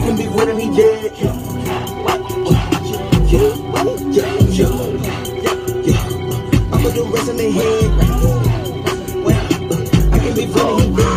can be with him, he dead. I put the rest in their head. I can be with him, he dead.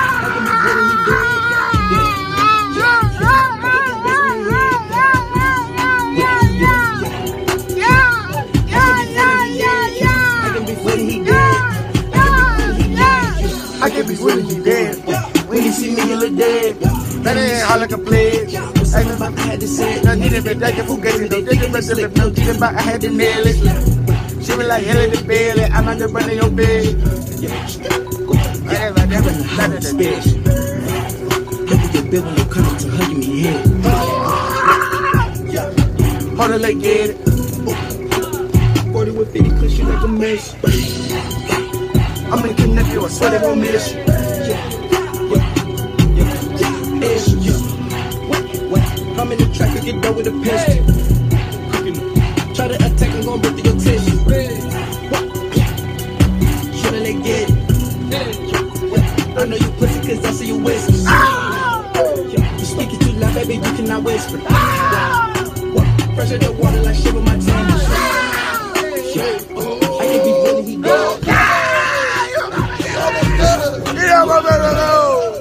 I can be with him, he dead. When you see me, you look dead. That ain't all like a pledge. I had to say it. No need to be taking for getting no taking but the no getting back. I had to nail it. She was like hell in the belly. I'm not the running your bed. I never started the bitch. Look at your bill when you come to hug me head. Hold on, like get it. 40 with 50, cause you like a mess. I'm gonna kidnap you, I swear they gon' miss you. I'm in the traffic, get done with a pistol. Try to attack, I'm gon' rip through your tissue. Shouldn't let get it. I know you pussy cause I see you whisper. You speaking too loud, baby, you cannot whisper. Fresh in the water like shit with my tongue. I can be really, he dead. Yeah, my brother, no.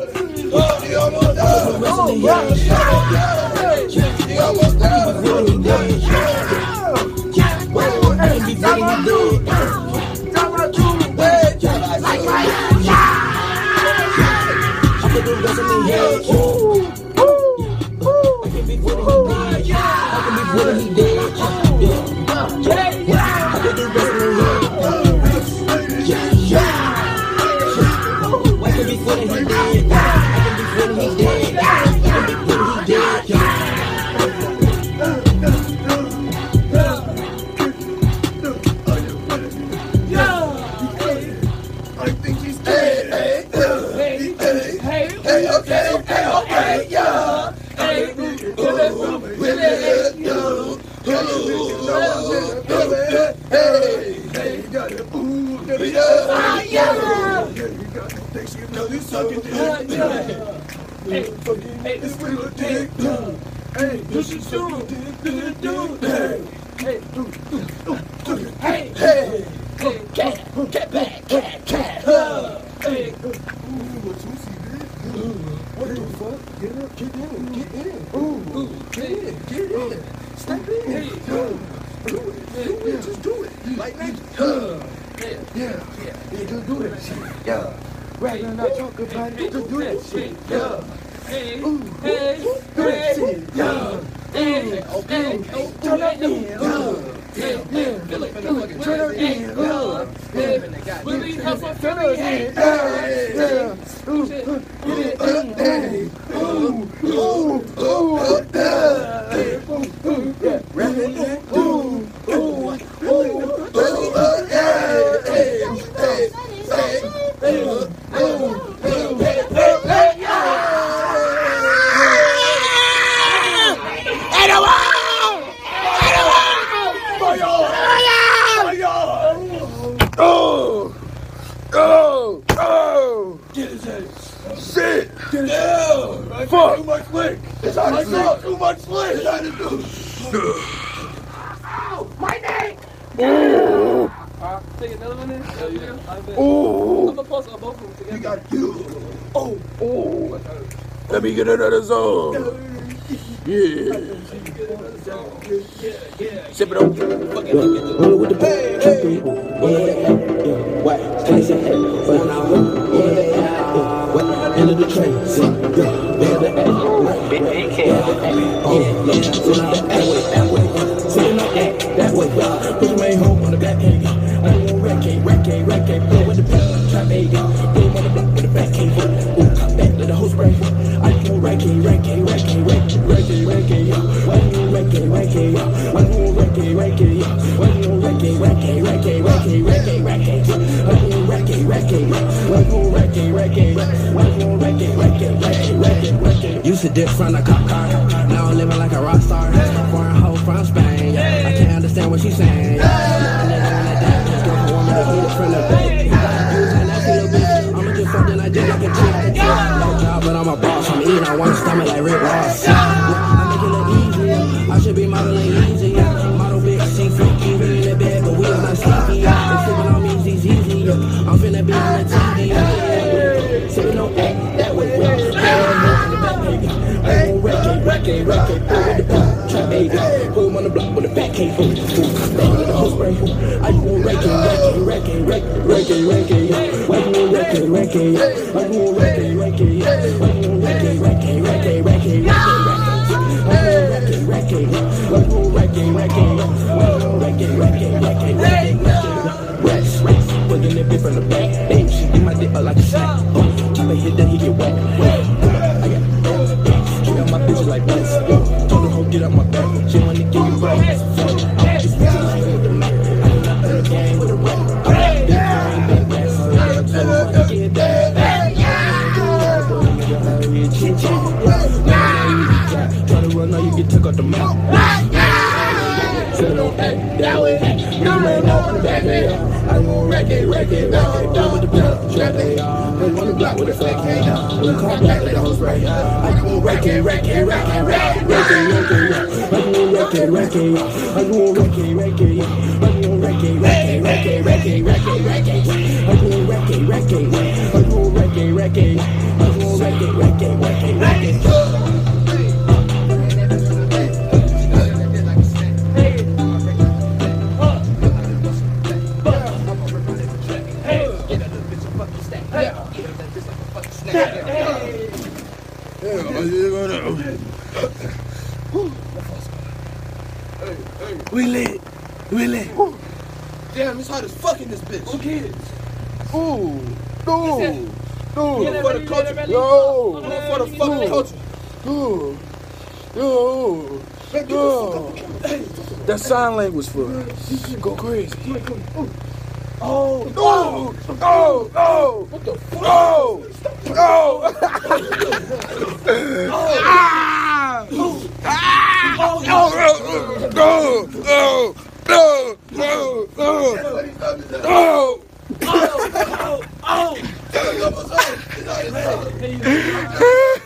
Let me get another song. Yeah. Sip it up. Roll with the hey. What? What? End of the train. That way. Put your main home on the back end. I don't want racket. Blow with the back. Trap A. Blow on the block with the back end. Ooh, cut back, let the hose spray. I don't racket. Why you used to dip from a cop car, now I'm living like a rock star. Foreign hoe from Spain, I can't understand what she's saying. Now I'm living on that dash, girl, I want me to hit it from the back. Using that little bitch, I'ma just fuck then I just like a chick. No job, but I'm a boss. I'm eating, I want to stomach like Rick Ross. I make it look easier. I should be modeling easier. Model bitch, she freaky. We in the bed, but we are not sleepy. They sipping on me, it's easy. I'm finna be on the TV. Sipping on that way. I won't wreck it, throw with the pop, trap A, put him on the block with a fat cake, back with the whole spray. I won't wreck it, I won't wreck it, I won't wreck it, putting it from the back, babe, she get my dick up like a snack, I may hit that he get wet, my bitch like this. Told her, get out my back. She wanna give you right. I'm just with the Mac. I do not play the game with a rap. Get that. Try to run, now you get took out the mouth. So don't act that way. You ain't off in the back there. I won't wreck it, down with the block, trap it. They wanna block with a fat can. We call black like the whole spray. I won't wreck it. I won't We lit. Damn, it's hot as fuck in this bitch. Who cares? Ooh. For the culture. Yo. For the fucking culture. That sign language for us. Go crazy. Oh. What the fuck? Oh.